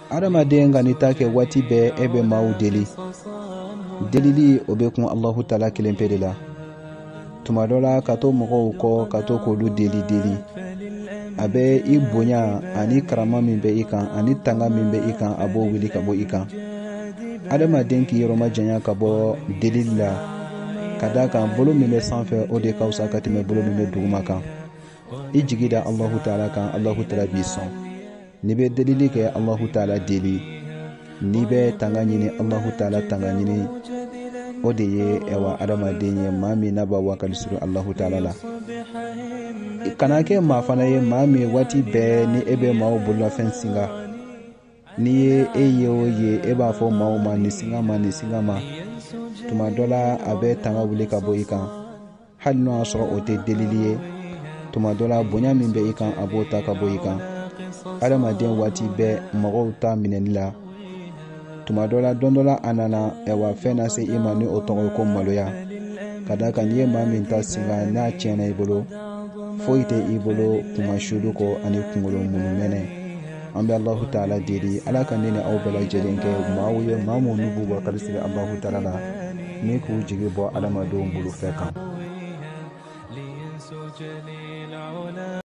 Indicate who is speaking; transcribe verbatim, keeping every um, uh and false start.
Speaker 1: adamaden ka ni ta kɛ waati bɛɛ e bɛ maaw deli. Delili o bɛ kun Allahu Taala kelen pe de la. Tuma dɔ la ka to mɔgɔw kɔ ka to k'olu deli deli, a bɛ i bonya ani karama min bɛ i kan ani tanga min bɛ i kan a b'o wuli ka bɔ i kan. Adamaden k'i yɔrɔma janya ka bɔ delili la, ka d'a kan bolo min bɛ sanfɛ o de ka fisa ka tɛmɛ bolo min bɛ duguma kan. I jigi da Allahu Taala kan, Allahu Taala b'i sɔn. N'i bɛ delili kɛ Allahu Taala deli, n'i bɛ tanga ɲini Allahu Taala tanga ɲini, o de ye ɛwà adamaden ye maa min n'a b'a wakali suru Allahu Taala la. Kana kɛ maa fana ye maa min waati bɛɛ ni e bɛ maaw bololafɛn singa. N'i ye e ye o ye e b'a fɔ maaw ma nin singa ma nin singa ma. Tuma dɔ la a bɛ tanga wuli ka bɔ i kan, hali n'o y'a sɔrɔ o tɛ delili ye. Tuma dɔ la bonya min bɛ i kan a b'o ta ka bɔ i kan. Adamaden waati bɛɛ mɔgɔw ta minɛni la. Tuma dɔ la don dɔ la a nana ɛwà fɛn na se i ma ni o tɔgɔ ye ko maloya. Ka d'a kan n'i ye maa min ta singa n'a tiɲɛna i bolo, foyi tɛ i bolo kuma sudu kɔ ani kunkolo munumɛnɛ. An bɛ Allahu Taala deli Ala ka ne ni aw bɛɛ lajɛlen kɛ maaw ye maa minnu b'u wakali siri Allahu Taala la ni k'u jigi bɔ adamadenw bolofɛ kan.